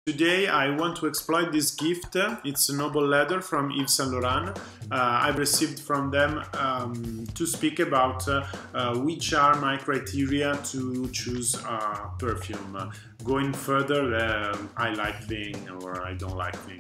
Today I want to exploit this gift. It's a noble letter from Yves Saint Laurent. I've received from them to speak about which are my criteria to choose a perfume. Going further, I like thing or I don't like thing.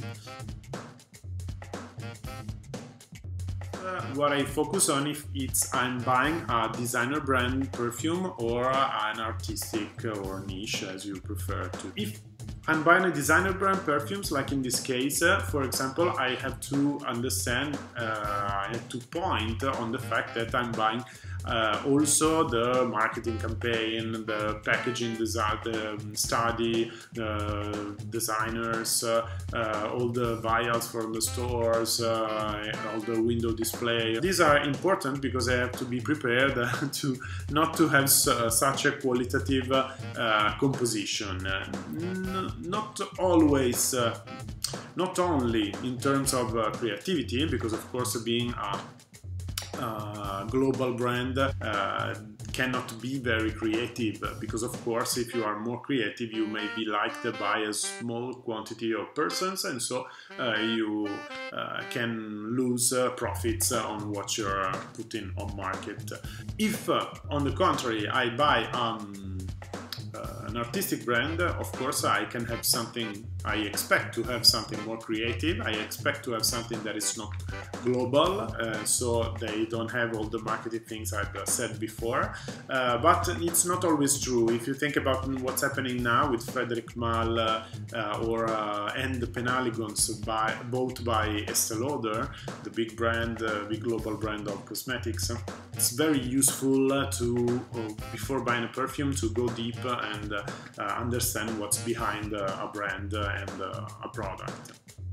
What I focus on if I'm buying a designer brand perfume or an artistic or niche, as you prefer to. If I'm buying a designer brand perfumes, like in this case, for example, I have to understand, I have to point on the fact that I'm buying also the marketing campaign, the packaging design, the study, the designers, all the vials for the stores, all the window display. These are important because I have to be prepared to not to have such a qualitative composition. Not always, not only in terms of creativity, because of course being a global brand cannot be very creative, because of course if you are more creative you may be liked by a small quantity of persons, and so you can lose profits on what you're putting on market. If on the contrary I buy an artistic brand, of course I can have something, I expect to have something more creative, I expect to have something that is not global, so they don't have all the marketing things I've said before, but it's not always true. If you think about what's happening now with Frederic Malle and the Penhaligon's bought by Estée Lauder, the big brand, big global brand of cosmetics, it's very useful to, before buying a perfume, to go deep and understand what's behind a brand and a product.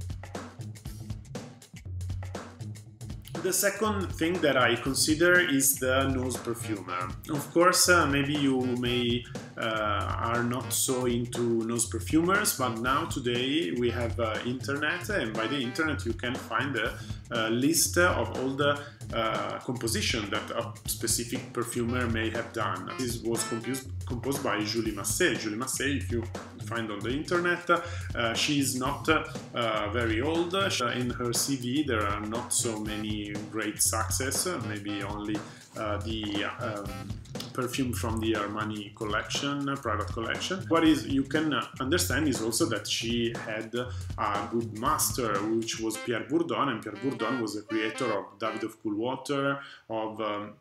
The second thing that I consider is the nose perfumer. Of course, maybe you may are not so into nose perfumers, but now today we have internet, and by the internet you can find a list of all the composition that a specific perfumer may have done. This was composed by Julie Massé. Julie Massé, if you find on the internet, she is not very old. In her CV there are not so many great success, maybe only the perfume from the Armani collection, private collection. What is you can understand is also that she had a good master, which was Pierre Bourdon, and Pierre Bourdon was the creator of David of Coolwater, of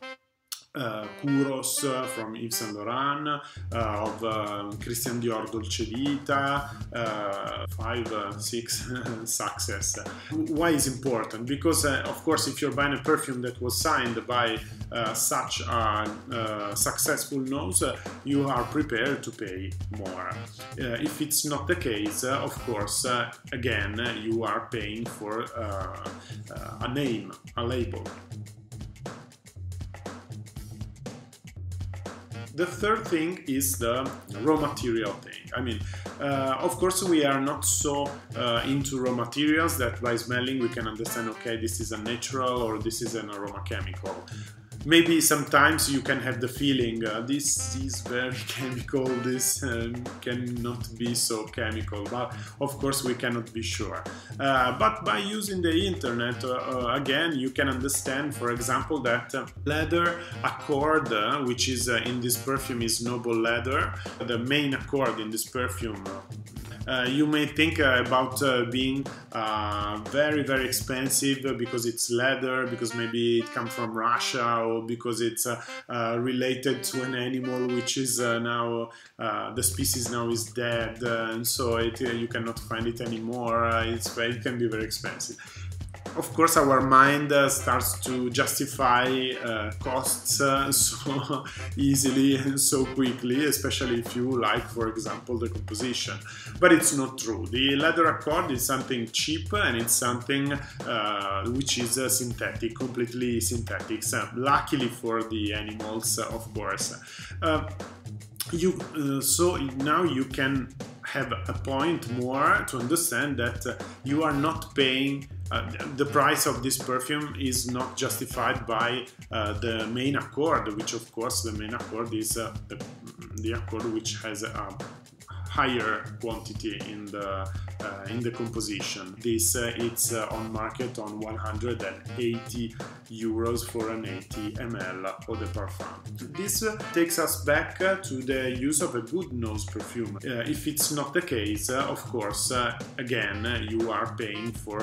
Kouros from Yves Saint Laurent, of Christian Dior Dolce Vita, 5, 6 success. Why is important? Because of course if you're buying a perfume that was signed by such a successful nose, you are prepared to pay more. If it's not the case, of course, again, you are paying for a name, a label. The third thing is the raw material thing. I mean, of course we are not so into raw materials that by smelling we can understand, okay, this is a natural or this is an aroma chemical. Maybe sometimes you can have the feeling this is very chemical, this cannot be so chemical, but of course we cannot be sure. But by using the internet, again, you can understand, for example, that leather accord, which is in this perfume is noble leather, the main accord in this perfume. You may think about being very, very expensive because it's leather, because maybe it comes from Russia, or because it's related to an animal which is now, the species now is dead, and so you cannot find it anymore. It can be very expensive. Of course, our mind starts to justify costs so easily and so quickly, especially if you like, for example, the composition. But it's not true. The leather accord is something cheap, and it's something which is synthetic, completely synthetic. So, luckily for the animals, of course. So now you can have a point more to understand that you are not paying the price of this perfume is not justified by the main accord, which of course the main accord is the accord which has a higher quantity in the composition. This it's on market on 180 euros for an 80 ml eau de parfum. This takes us back to the use of a good nose perfume. If it's not the case, of course, again, you are paying for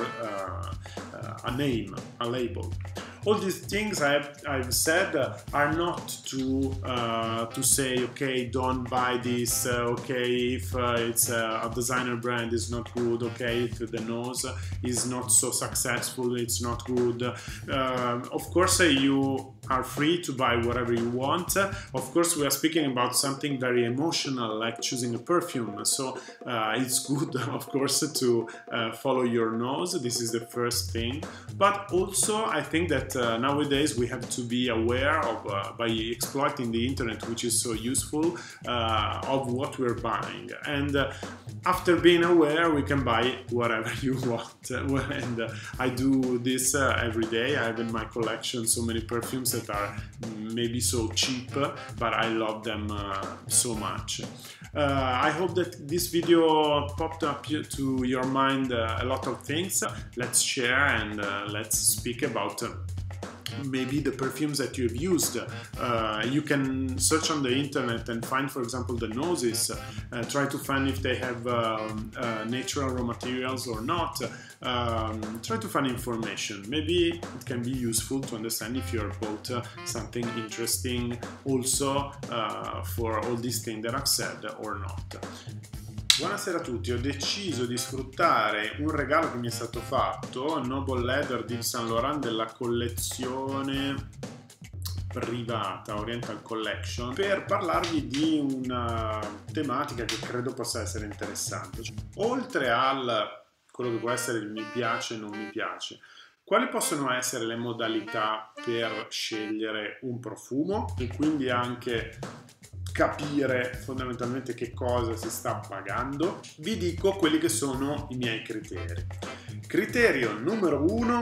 a name, a label. All these things I've said are not to say, okay, don't buy this, okay, if it's a designer brand is not good, okay, if the nose is not so successful, it's not good. Of course, you are free to buy whatever you want. Of course, we are speaking about something very emotional, like choosing a perfume, so it's good, of course, to follow your nose. This is the first thing. But also, I think that nowadays we have to be aware of, by exploiting the internet, which is so useful, of what we're buying. And after being aware, we can buy whatever you want. And I do this every day. I have in my collection so many perfumes that are maybe so cheap, but I love them so much. I hope that this video popped up to your mind a lot of things. Let's share and let's speak about maybe the perfumes that you've used. You can search on the internet and find, for example, the noses. Try to find if they have natural raw materials or not. Try to find information. Maybe it can be useful to understand if you're bought something interesting also for all these things that I've said or not. Buonasera a tutti, ho deciso di sfruttare un regalo che mi è stato fatto, Noble Leather di Yves Saint Laurent della collezione privata Oriental Collection, per parlarvi di una tematica che credo possa essere interessante. Oltre al quello che può essere il mi piace e non mi piace, quali possono essere le modalità per scegliere un profumo e quindi anche capire fondamentalmente che cosa si sta pagando? Vi dico quelli che sono i miei criteri. Criterio numero 1: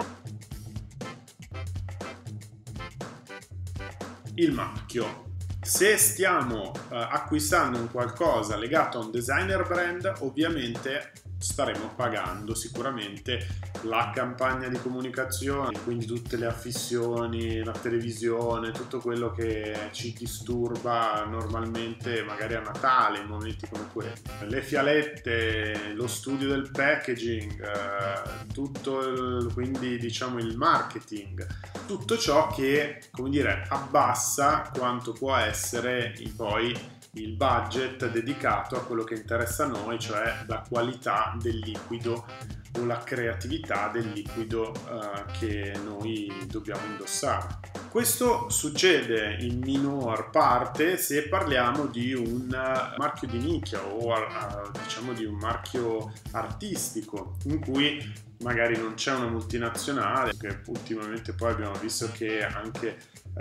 il marchio. Se stiamo acquistando un qualcosa legato a un designer brand, ovviamente staremo pagando sicuramente la campagna di comunicazione, quindi tutte le affissioni, la televisione, tutto quello che ci disturba normalmente magari a Natale, in momenti come quelli. Le fialette, lo studio del packaging, quindi diciamo il marketing, tutto ciò che, come dire, abbassa quanto può essere poi il budget dedicato a quello che interessa a noi, cioè la qualità del liquido o la creatività del liquido che noi dobbiamo indossare. Questo succede in minor parte se parliamo di un marchio di nicchia o diciamo di un marchio artistico, in cui magari non c'è una multinazionale, che ultimamente poi abbiamo visto che anche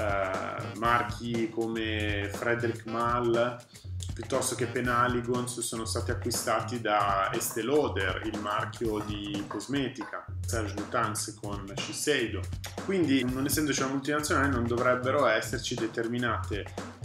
marchi come Frederic Malle piuttosto che Penhaligon's sono stati acquistati da Estée Lauder, il marchio di cosmetica, Serge Lutens con Shiseido. Quindi, non essendoci una multinazionale, non dovrebbero esserci determinate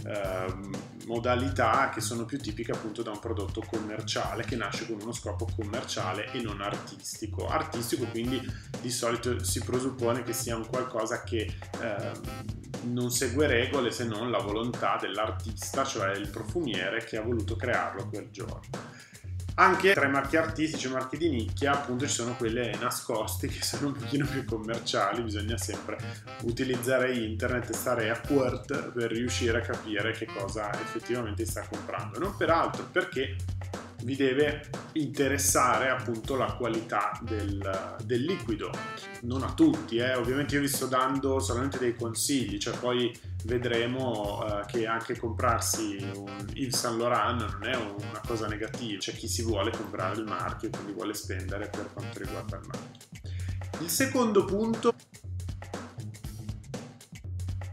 modalità che sono più tipiche appunto da un prodotto commerciale che nasce con uno scopo commerciale e non artistico. Artistico, quindi di solito si presuppone che sia un qualcosa che non segue regole se non la volontà dell'artista, cioè il profumiere che ha voluto crearlo quel giorno. Anche tra i marchi artistici e i marchi di nicchia appunto ci sono quelle nascosti che sono un pochino più commerciali, bisogna sempre utilizzare internet e stare a quart per riuscire a capire che cosa effettivamente sta comprando, non per altro perché vi deve interessare appunto la qualità del liquido. Non a tutti, ovviamente io vi sto dando solamente dei consigli, cioè poi vedremo che anche comprarsi un Yves Saint Laurent non è una cosa negativa, c'è chi si vuole comprare il marchio e quindi vuole spendere per quanto riguarda il marchio. Il secondo punto: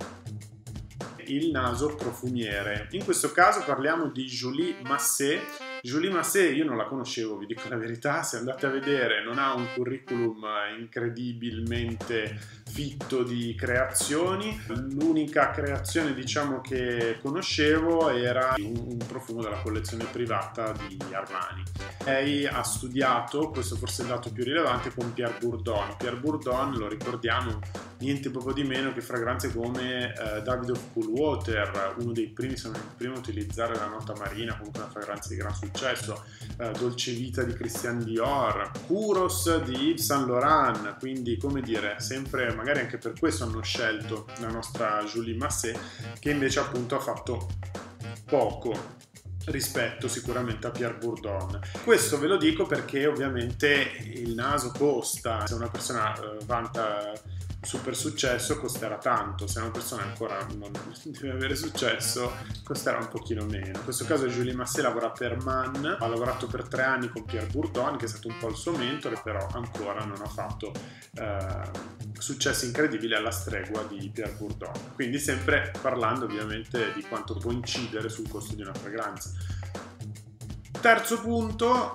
il naso profumiere. In questo caso parliamo di Julie Masset Julie Massé io non la conoscevo, vi dico la verità, se andate a vedere non ha un curriculum incredibilmente fitto di creazioni. L'unica creazione diciamo che conoscevo era un profumo della collezione privata di Armani. Lei ha studiato, questo forse è il dato più rilevante, con Pierre Bourdon. Pierre Bourdon, lo ricordiamo, niente poco di meno che fragranze come David of Coolwater, uno dei primi, se non il primo a utilizzare la nota marina, comunque una fragranza di gran successo, Dolce Vita di Christian Dior, Puros di Yves Saint Laurent, quindi come dire, sempre magari anche per questo hanno scelto la nostra Julie Massé, che invece appunto ha fatto poco rispetto sicuramente a Pierre Bourdon. Questo ve lo dico perché ovviamente il naso costa, se una persona vanta super successo costerà tanto, se una persona ancora non deve avere successo costerà un pochino meno. In questo caso Julie Massé lavora per Man, ha lavorato per 3 anni con Pierre Bourdon, che è stato un po' il suo mentore, però ancora non ha fatto successi incredibili alla stregua di Pierre Bourdon, quindi sempre parlando ovviamente di quanto può incidere sul costo di una fragranza. Terzo punto,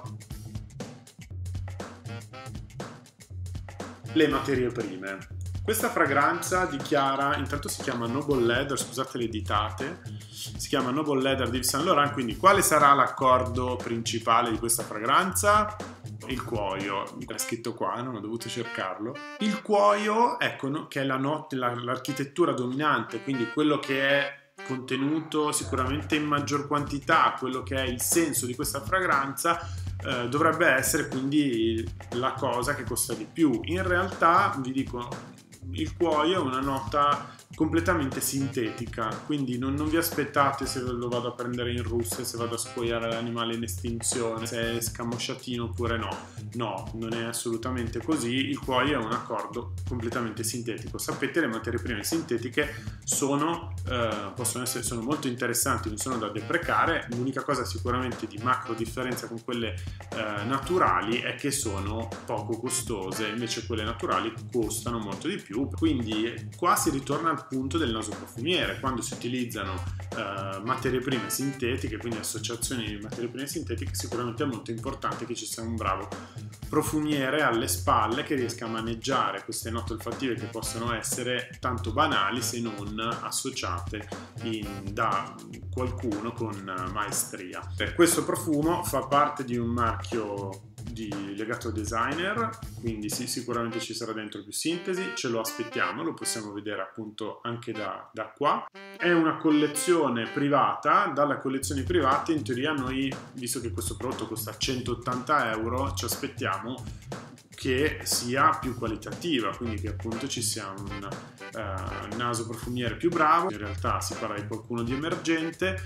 le materie prime. Questa fragranza dichiara, intanto si chiama Noble Leather, scusate le ditate, si chiama Noble Leather di Yves Saint Laurent, quindi quale sarà l'accordo principale di questa fragranza? Il cuoio, è scritto qua, non ho dovuto cercarlo. Il cuoio, ecco, che è l'architettura dominante, quindi quello che è contenuto sicuramente in maggior quantità, quello che è il senso di questa fragranza, dovrebbe essere quindi la cosa che costa di più. In realtà vi dico, il cuoio è una nota completamente sintetica, quindi non vi aspettate se lo vado a prendere in russe, se vado a scuoiare l'animale in estinzione, se è scamosciatino oppure no, non è assolutamente così. Il cuoio è un accordo completamente sintetico. Sapete, le materie prime sintetiche sono molto interessanti, non sono da deprecare. L'unica cosa sicuramente di macro differenza con quelle naturali è che sono poco costose, invece quelle naturali costano molto di più, quindi qua si ritorna al punto del naso profumiere. Quando si utilizzano materie prime sintetiche, quindi associazioni di materie prime sintetiche, sicuramente è molto importante che ci sia un bravo profumiere alle spalle che riesca a maneggiare queste note olfattive che possono essere tanto banali se non associate da qualcuno con maestria. Questo profumo fa parte di un marchio legato al designer, quindi sì, sicuramente ci sarà dentro più sintesi, ce lo aspettiamo, lo possiamo vedere appunto anche da qua. È una collezione privata. Dalle collezioni private in teoria noi, visto che questo prodotto costa 180 euro, ci aspettiamo che sia più qualitativa, quindi che appunto ci sia un naso profumiere più bravo. In realtà si parla di qualcuno di emergente,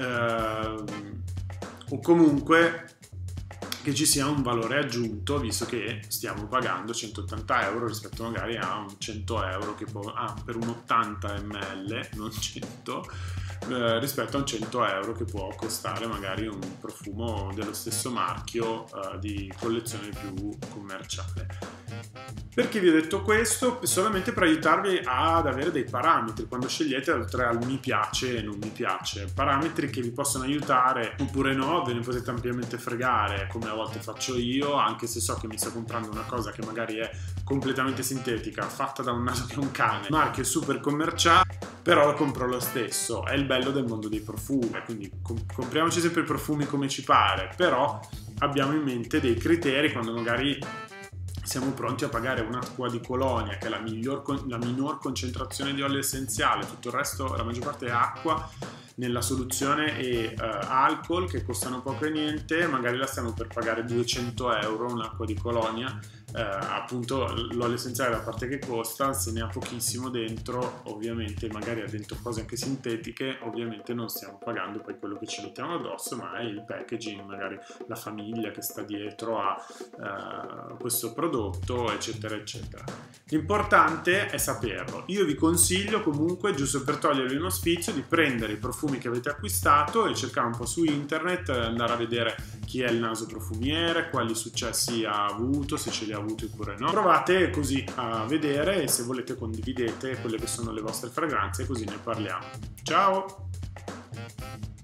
o comunque che ci sia un valore aggiunto, visto che stiamo pagando 180 euro rispetto magari a un 100 euro che può, per un 80 ml, non 100, rispetto a un 100 euro che può costare magari un profumo dello stesso marchio di collezione più commerciale. Perché vi ho detto questo? Solamente per aiutarvi ad avere dei parametri quando scegliete, oltre al mi piace e non mi piace, parametri che vi possono aiutare oppure no, ve ne potete ampiamente fregare, come a volte faccio io, anche se so che mi sto comprando una cosa che magari è completamente sintetica, fatta da un naso che è un cane, marchio super commerciale, però lo compro lo stesso. È il bello del mondo dei profumi, quindi compriamoci sempre i profumi come ci pare, però abbiamo in mente dei criteri quando magari siamo pronti a pagare un'acqua di colonia che è la minor concentrazione di olio essenziale, tutto il resto, la maggior parte è acqua nella soluzione e alcol che costano poco e niente, magari la stiamo per pagare 200 euro un'acqua di colonia, appunto l'olio essenziale, la parte che costa, se ne ha pochissimo dentro, ovviamente magari ha dentro cose anche sintetiche, ovviamente non stiamo pagando poi quello che ci mettiamo addosso, ma è il packaging, magari la famiglia che sta dietro a questo prodotto, eccetera eccetera. L'importante è saperlo. Io vi consiglio comunque, giusto per togliervi uno sfizio, di prendere i profumi che avete acquistato e cercare un po' su internet, andare a vedere chi è il naso profumiere, quali successi ha avuto, se ce li ha avuti oppure no. Provate così a vedere e se volete condividete quelle che sono le vostre fragranze, così ne parliamo. Ciao!